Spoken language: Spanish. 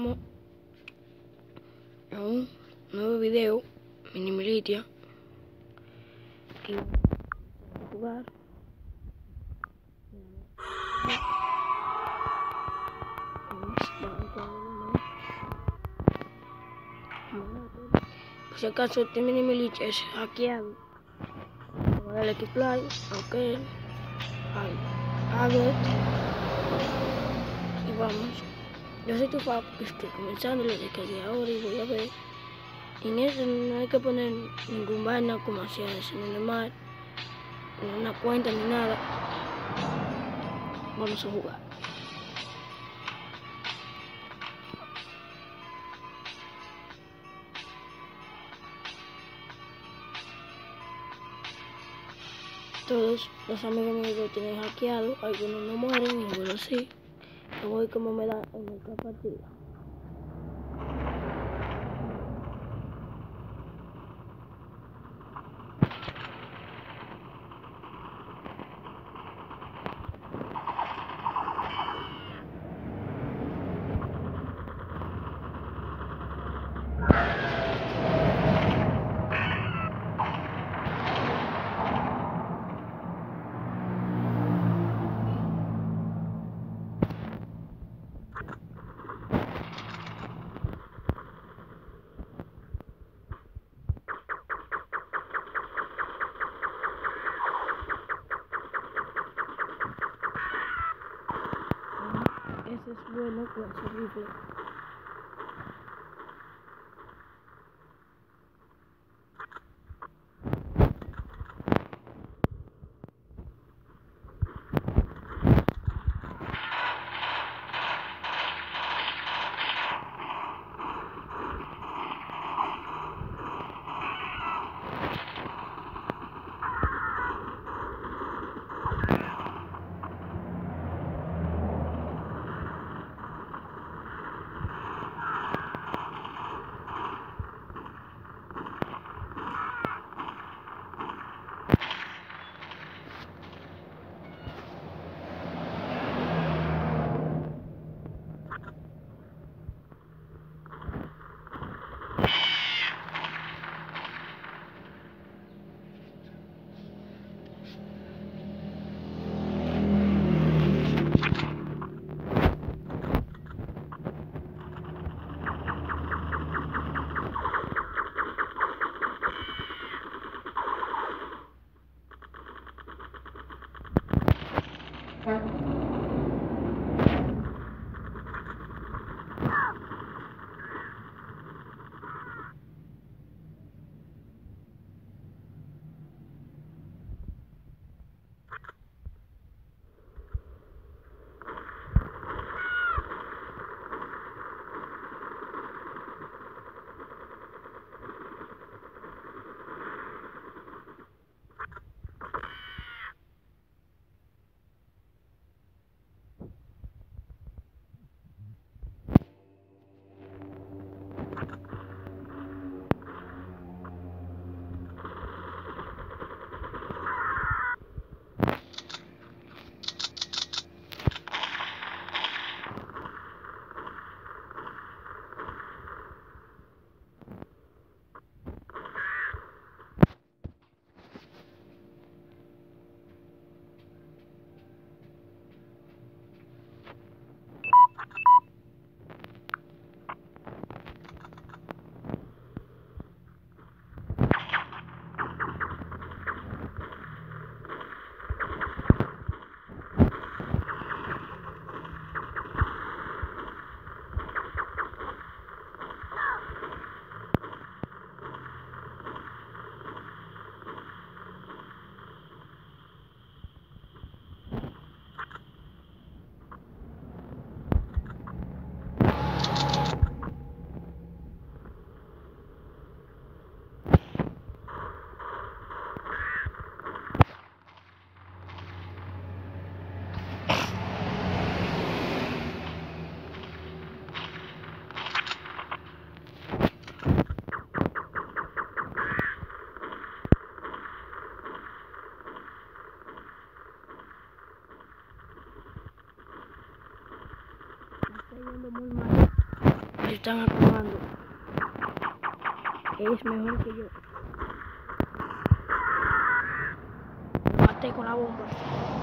estamos en un nuevo video, Mini Militia, y vamos a jugar. Por si acaso este Mini Militia es hackeado, voy a darle play, ok, al y vamos. Yo soy tu papá, estoy comenzando desde que de ahora y voy a ver. En eso no hay que poner ningún vaina como hacía eso, no normal, ni una cuenta ni nada. Vamos a jugar. Todos los amigos míos lo tienen hackeado, algunos no mueren y algunos sí. Yo voy como me da en otra partida. Ese es bueno con su rifle. se están acabando. Es mejor que yo. Lo maté con la bomba.